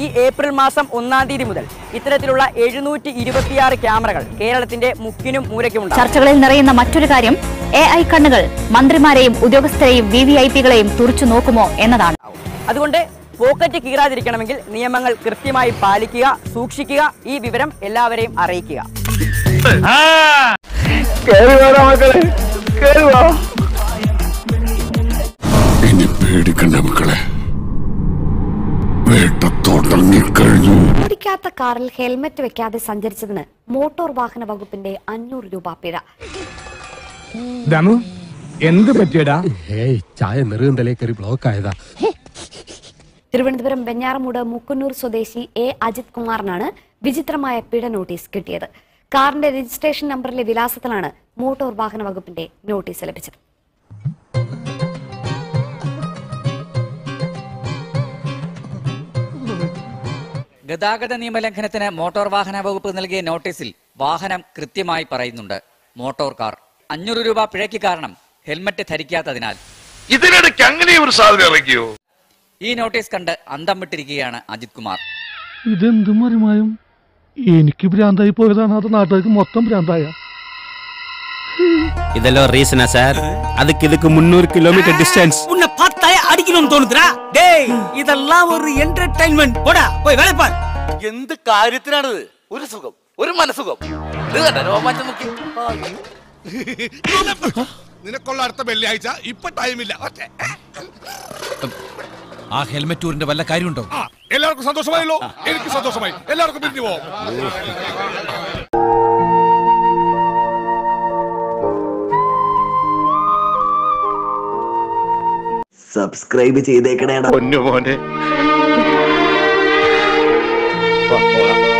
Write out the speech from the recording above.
ഈ ഏപ്രിൽ മാസം 1-ാം തീയതി മുതൽ ഇത്തരത്തിലുള്ള 726 ക്യാമറകൾ കേരളത്തിന്റെ മുക്കിനും മൂലയ്ക്കുമുണ്ട്. ചർച്ചകളിൽ നിറയുന്ന മറ്റൊരു കാര്യം AI കണ്ണുകൾ മന്ത്രിമാരെയും ഉദ്യോഗസ്ഥരെയും VVIPകളെയും തുറച്ചു നോക്കുമോ എന്നതാണ്. അതുകൊണ്ട് പോക്കറ്റ് കീറാതിരിക്കണമെങ്കിൽ നിയമങ്ങൾ കൃത്യമായി പാലിക്കുക, സൂക്ഷിക്കുക. ഈ വിവരം എല്ലാവരെയും അറിയിക്കുക. ഓടിക്കാത്ത കാറിൽ ഹെൽമറ്റ് വെക്കാതെ സഞ്ചരിച്ചതിന് മോട്ടോർ വാഹന വകുപ്പിന്റെ 500 രൂപ പിഴ. എന്ത് പറ്റിയടാ? ചായ നെറുകന്തലേ കയറി ബ്ലോക്ക് ആയതാ. തിരുവനന്തപുരം വെഞ്ഞാറമൂട് മുക്കുന്നൂർ സ്വദേശി അജിത് കുമാറിനാണ് വിചിത്രമായ പിഴ നോട്ടീസ് കിട്ടിയത്. കാറിന്റെ രജിസ്ട്രേഷൻ നമ്പറിലെ വിലാസത്തിലാണ് മോട്ടോർ വാഹന വകുപ്പിന്റെ നോട്ടീസ് ലഭിച്ചത്. ഗതാഗത നിയമലംഘനത്തിന് മോട്ടോർ വാഹന വകുപ്പ് നൽകിയ നോട്ടീസിൽ വാഹനം കൃത്യമായി പറയുന്നുണ്ട്. മോട്ടോർ കാർ 500 രൂപ പിഴയ്ക്ക് കാരണം ഹെൽമറ്റ് ധരിക്കാത്തതിനാൽ. ഇതിനിടയ്ക്ക് അങ്ങനെ ഒരു സാധനം ഇറക്കിയോ? ഈ നോട്ടീസ് കണ്ട് അന്തം വിട്ടിരിക്കുകയാണ് അജിത് കുമാർ. ഇതെന്തും മറിമായും എനിക്ക് ഭ്രാന്തായി പോയതാണ്, അത് നാട്ടുകാർക്ക് മൊത്തം ഭ്രാന്തായ. இதெல்லாம் ரீசனா சார்? அதுக்கு 300 கிலோமீட்டர் டிஸ்டன்ஸ். உன்னை பார்த்தாயே அடிக்கணும்னு தோணுதுடா. டேய் இதெல்லாம் ஒரு என்டர்டெயின்மென்ட். போடா போய் வேலை பார். എന്ത് കാര്യത്തിനാണിത്? ഒരു സുഖം, ഒരു മനസുഖം. രോമാഞ്ചം നോക്കി. നിനക്കുള്ള അടുത്ത വെള്ളിയാഴ്ച ഇപ്പൊ ടൈമില്ല. ആ ഹെൽമെറ്റ് ടൂറിന്റെ വല്ല കാര്യമുണ്ടോ? എല്ലാവർക്കും സന്തോഷമായല്ലോ? എനിക്ക് സന്തോഷമായി. എല്ലാവർക്കും പിരിഞ്ഞു പോവാം. സബ്സ്ക്രൈബ് ചെയ്തേക്കണേടാ. പൊന്നു മോനെ.